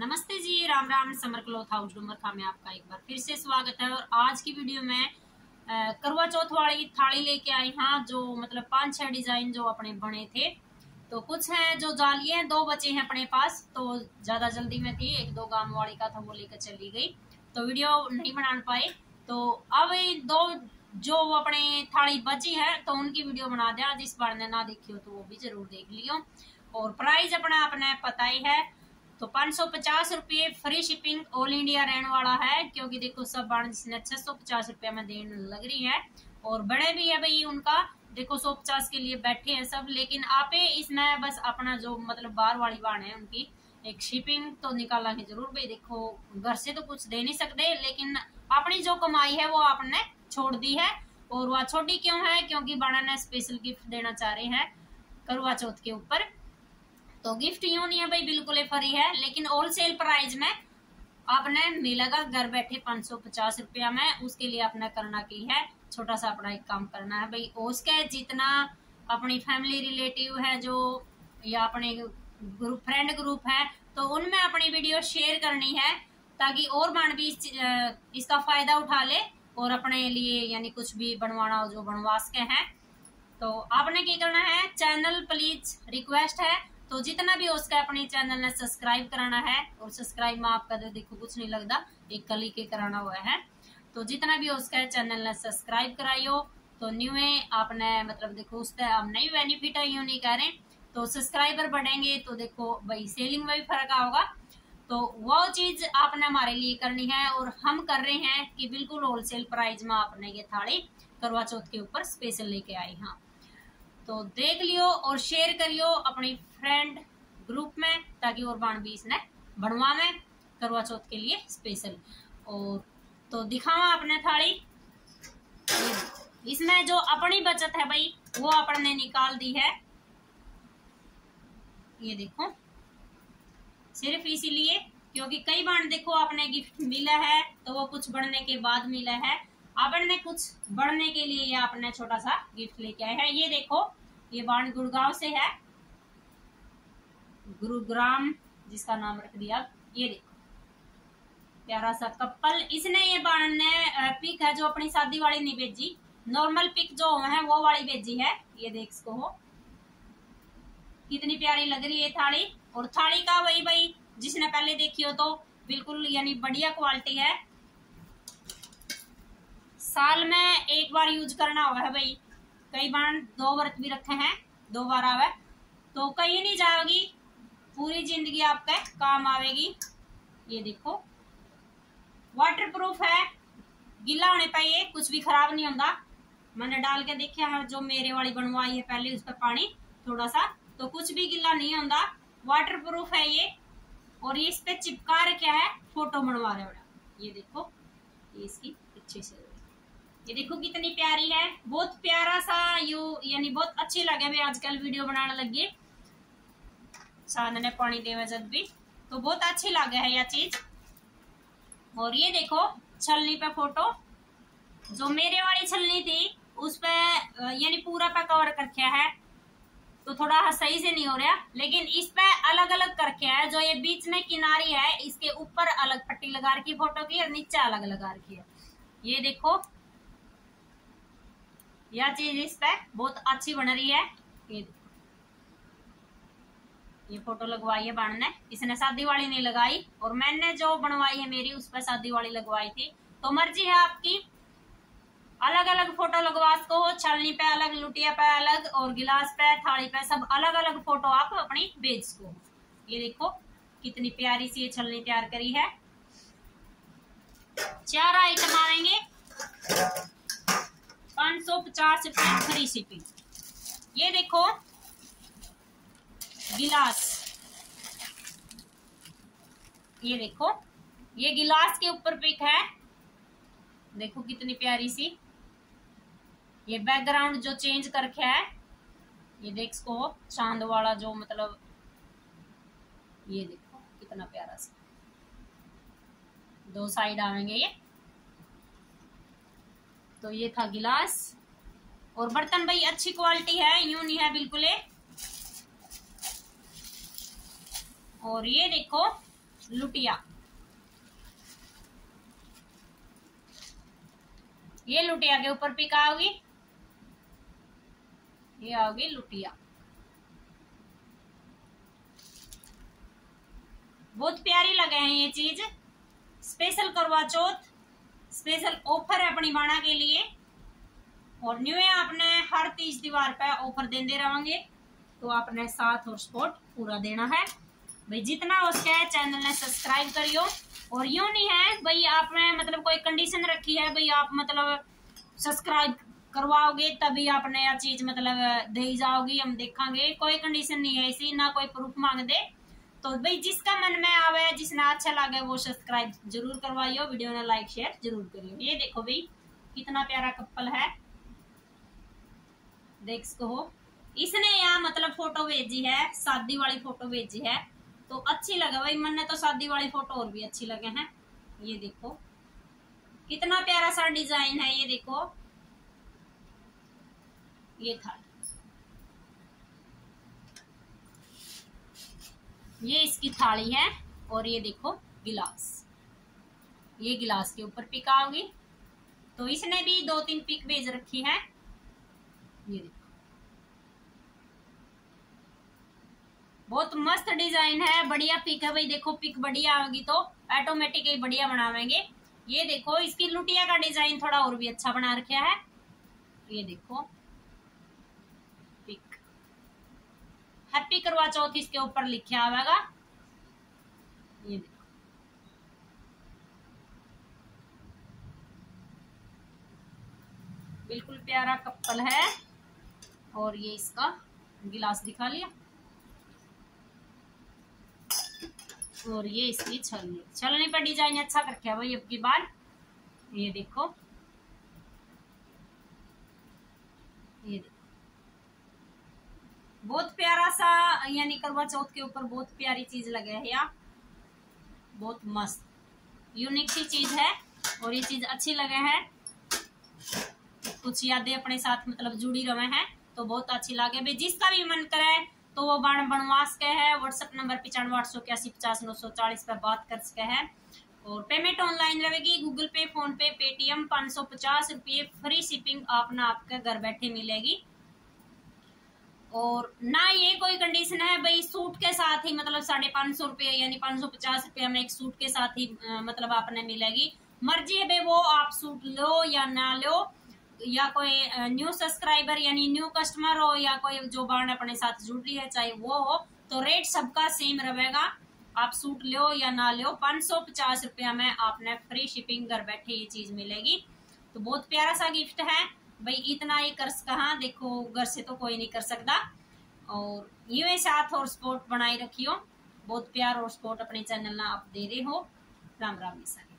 नमस्ते जी, Ram Ram. Summer cloth house Dumarkha में आपका एक बार फिर से स्वागत है। और आज की वीडियो में करवा चौथ वाली थाली लेके आई। हाँ, जो मतलब 5-6 डिजाइन जो अपने बने थे, तो कुछ हैं जो जाली हैं, 2 बचे हैं अपने पास। तो ज्यादा जल्दी में थी, 1-2 गांव वाली का था, वो लेकर चली गई, तो वीडियो नहीं बना पाए। तो अब 2 जो अपने थाली बची है, तो उनकी वीडियो बना दिया। जिस बार ने ना देखी हो तो वो भी जरूर देख लियो। और प्राइस अपना आपने पता ही है, तो 550 रुपये फ्री शिपिंग ऑल इंडिया रहने वाला है। क्योंकि देखो सब बाण जिसने 650 रुपया में देने लग रही है, और बड़े भी है भाई उनका। देखो 150 के लिए बैठे हैं सब, लेकिन आप इसमें बस अपना जो मतलब बाहर वाली बाण है उनकी एक शिपिंग तो निकाला है जरूर भाई। देखो घर से तो कुछ दे नहीं सकते, लेकिन अपनी जो कमाई है वो आपने छोड़ दी है। और वह छोटी क्यों है? क्योंकि बाणा ने स्पेशल गिफ्ट देना चाह रहे हैं करवा चौथ के ऊपर। तो गिफ्ट यूं नहीं है भाई, बिल्कुल फ्री है, लेकिन होलसेल प्राइस में आपने मिलेगा घर बैठे 550 रुपया में। उसके लिए आपने करना की है, छोटा सा अपना एक काम करना है भाई। उसके जितना अपनी फैमिली रिलेटिव है जो, या अपने ग्रुप फ्रेंड ग्रुप है, तो उनमें अपनी वीडियो शेयर करनी है, ताकि और बाण भी इसका फायदा उठा ले और अपने लिए यानी कुछ भी बनवाना हो जो बनवा सके हैं। तो आपने क्या करना है, चैनल प्लीज रिक्वेस्ट है, तो जितना भी हो सके अपने चैनल ने सब्सक्राइब कराना है। और सब्सक्राइब में आपका तो देखो कुछ नहीं लगता, एक कली के कराना हुआ है। तो जितना भी हो सके चैनल ने सब्सक्राइब कराइयो। तो न्यू है आपने मतलब देखो उससे हम नई बेनिफिट है, यूं नहीं कह रहे। तो सब्सक्राइबर बढ़ेंगे तो देखो भाई सेलिंग में भी फर्क आएगा। तो वो चीज आपने हमारे लिए करनी है, और हम कर रहे हैं कि बिल्कुल होलसेल प्राइस में आपने ये थाली करवा चौथ के ऊपर स्पेशल लेके आई। हाँ, तो देख लियो और शेयर करियो अपनी फ्रेंड ग्रुप में, ताकि और बाण भी इसने बनवा में करवा चौथ के लिए स्पेशल। और तो दिखावा अपने थाली, इसमें जो अपनी बचत है भाई वो अपने निकाल दी है। ये देखो सिर्फ इसीलिए क्योंकि कई बार देखो आपने गिफ्ट मिला है तो वो कुछ बढ़ने के बाद मिला है, आपने कुछ बढ़ने के लिए ये आपने छोटा सा गिफ्ट लेके आए हैं। ये देखो ये बाण गुड़गांव से है, गुरुग्राम जिसका नाम रख दिया। ये देखो प्यारा सा कपल, इसने ये बाण ने पिक है जो अपनी शादी वाली नहीं भेजी, नॉर्मल पिक जो है वो वाली भेजी है। ये देख इसको हो कितनी प्यारी लग रही है थाली। और थाली का वही भाई जिसने पहले देखी हो तो बिल्कुल यानी बढ़िया क्वालिटी है, साल में एक बार यूज करना हुआ है भाई। कई बार 2 व्रत भी रखे हैं, 2 बार आवे तो कहीं नहीं जाएगी, पूरी जिंदगी आपके काम आवेगी। ये देखो वाटर प्रूफ है, गीला होने पर ये कुछ भी खराब नहीं होता। मैंने डाल के देखा है जो मेरे वाली बनवाई है पहले, उस पर पानी थोड़ा सा, तो कुछ भी गीला नहीं होता, वाटर प्रूफ है ये। और ये इस पे चिपका रखा है, फोटो बनवा रहे हो। ये देखो ये इसकी पीछे से, ये देखो कितनी प्यारी है, बहुत प्यारा सा यू यानी बहुत अच्छी लगे भाई। आजकल वीडियो बनाने लगी सामने पानी देवे जब भी, तो बहुत अच्छी लगे है यह चीज। और ये देखो छलनी पे फोटो, जो मेरे वाली छलनी थी उस पे यानी पूरा पे कवर करके है, तो थोड़ा सही से नहीं हो रहा, लेकिन इस पे अलग अलग करके है। जो ये बीच में किनारी है इसके ऊपर अलग पट्टी लगा रखी फोटो की, और नीचे अलग लगा रखी है। ये देखो यह चीज इस पे बहुत अच्छी बन रही है। ये फोटो लगवाई है बाण ने, इसने शादी वाली नहीं लगाई, और मैंने जो बनवाई है मेरी उस पर शादी वाली लगवाई थी। तो मर्जी है आपकी, अलग अलग फोटो लगवा सको, छलनी पे अलग, लुटिया पे अलग, और गिलास पे थाली पे सब अलग अलग फोटो आप अपनी भेज सको। ये देखो कितनी प्यारी सी ये छलनी तैयार करी है। 4 आइटम आएंगे, 550 रुपये फ्री शिपिंग। ये देखो गिलास, ये देखो ये गिलास के ऊपर पिक है, देखो कितनी प्यारी सी। ये बैकग्राउंड जो चेंज करके है, ये देख सको चांद वाला जो मतलब, ये देखो कितना प्यारा सा, 2 साइड आवेंगे ये। तो ये था गिलास, और बर्तन भाई अच्छी क्वालिटी है, यूं नहीं है बिल्कुल। और ये देखो लुटिया, ये लुटिया के ऊपर पिक आओगी, ये आओगी लुटिया। बहुत प्यारी लगे हैं ये चीज। स्पेशल करवा चौथ स्पेशल ऑफर है अपनी बाणा के लिए, और न्यू है आपने हर 30 दीवार पे ऑफर देते रहेंगे, तो आपने साथ और सपोर्ट पूरा देना है भाई। जितना हो सके चैनल ने सब्सक्राइब करियो। और यूं नहीं है भाई आपने मतलब कोई कंडीशन रखी है भाई आप मतलब सब्सक्राइब करवाओगे तभी आपने यह चीज मतलब दे जाओगी, हम देखेंगे। कोई कंडीशन नहीं है ऐसी, ना कोई प्रूफ मांग दे। तो भाई जिसका मन में आवे, जिसने अच्छा लगे वो सब्सक्राइब जरूर करवाइयो, वीडियो ने लाइक शेयर जरूर करियो। ये देखो भाई कितना प्यारा कपल है, देख सको हो। इसने यहाँ मतलब फोटो भेजी है, शादी वाली फोटो भेजी है, तो अच्छी लगे भाई। मन ने तो शादी वाली फोटो और भी अच्छी लगे हैं। ये देखो कितना प्यारा सा डिजाइन है, ये देखो ये था, ये इसकी थाली है। और ये देखो गिलास, ये गिलास के ऊपर पिक आओगी। तो इसने भी 2-3 पिक भेज रखी है। ये देखो बहुत मस्त डिजाइन है, बढ़िया पिक है भाई। देखो पिक बढ़िया आएगी तो ऑटोमेटिक ही बढ़िया बनावेंगे। ये देखो इसकी लुटिया का डिजाइन थोड़ा और भी अच्छा बना रखा है। ये देखो पिक, हैप्पी करवा चौथ इसके ऊपर लिखा आवेगा। ये देखो बिल्कुल प्यारा कपल है। और ये इसका गिलास दिखा लिया, और ये इसकी छलनी, छलनी पर डिजाइन अच्छा करके है भाई अब की बार। ये देखो ये देखो बहुत प्यारा सा, यानी करवा चौथ के ऊपर बहुत प्यारी चीज लगे है यार, बहुत मस्त यूनिक सी चीज है। और ये चीज अच्छी लगे है, कुछ यादें अपने साथ मतलब जुड़ी रहे हैं, तो बहुत अच्छी लगे भाई। जिसका भी मन करे तो वो बाण बनवा सके है। व्हाट्सएप नंबर 95 881 50 940 पर बात कर सके है। और पेमेंट ऑनलाइन रहेगी, Google pay, PhonePe, Paytm. 550 रुपये फ्री शिपिंग आपना आपके घर बैठे मिलेगी। और ना ये कोई कंडीशन है भाई सूट के साथ ही मतलब 550 रुपये यानी 550 रुपये में एक सूट के साथ ही मतलब आपने मिलेगी। मर्जी है भाई वो आप सूट लो या ना लो, या कोई न्यू सब्सक्राइबर यानी न्यू कस्टमर हो, या कोई जो बाण अपने साथ जुड़ रही है चाहे वो हो, तो रेट सबका सेम रहेगा। आप सूट लो या ना लो, 550 रुपया में आपने फ्री शिपिंग घर बैठे ये चीज मिलेगी। तो बहुत प्यारा सा गिफ्ट है भाई। इतना ही कर कहा देखो घर से तो कोई नहीं कर सकता। और ये साथ और सपोर्ट बनाई रखियो, बहुत प्यार और सपोर्ट अपने चैनल ना आप दे रहे हो। राम राम।